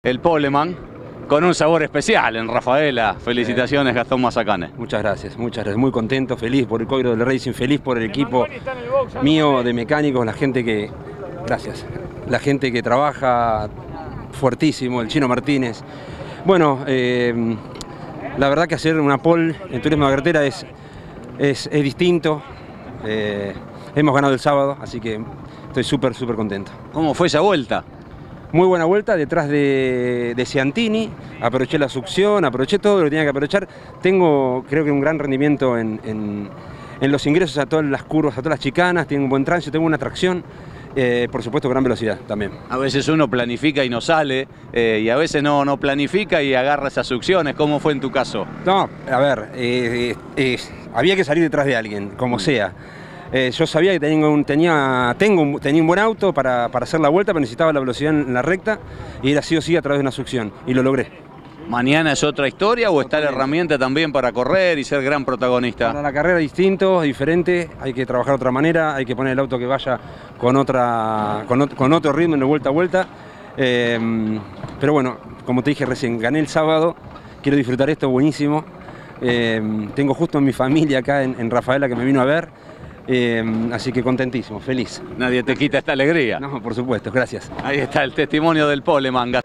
El Poleman, con un sabor especial en Rafaela. Felicitaciones, Gastón Mazacane. Muchas gracias, muy contento, feliz por el Coiro del Racing, feliz por el equipo mío de mecánicos, la gente que, gracias, la gente que trabaja fuertísimo, el Chino Martínez. Bueno, la verdad que hacer una pole en turismo de carretera es distinto. Hemos ganado el sábado, así que estoy súper contento. ¿Cómo fue esa vuelta? Muy buena vuelta detrás de Ciantini, aproveché la succión, aproveché todo lo que tenía que aprovechar. Tengo, creo que un gran rendimiento en los ingresos a todas las curvas, a todas las chicanas, tengo un buen tránsito, tengo una tracción, por supuesto gran velocidad también. A veces uno planifica y no sale, y a veces no planifica y agarra esas succiones. ¿Cómo fue en tu caso? No, a ver, había que salir detrás de alguien, como sea. Yo sabía que tenía un buen auto para hacer la vuelta, pero necesitaba la velocidad en la recta y era sí o sí a través de una succión, y lo logré. ¿Mañana es otra historia o está la herramienta también para correr y ser gran protagonista? Para la carrera distinto, diferente, hay que trabajar de otra manera, hay que poner el auto que vaya con otro ritmo de vuelta a vuelta. Pero bueno, como te dije recién, gané el sábado, quiero disfrutar esto buenísimo. Tengo justo a mi familia acá en Rafaela que me vino a ver. Así que contentísimo, feliz. Nadie te quita esta alegría. No, por supuesto, gracias. Ahí está el testimonio del Poleman.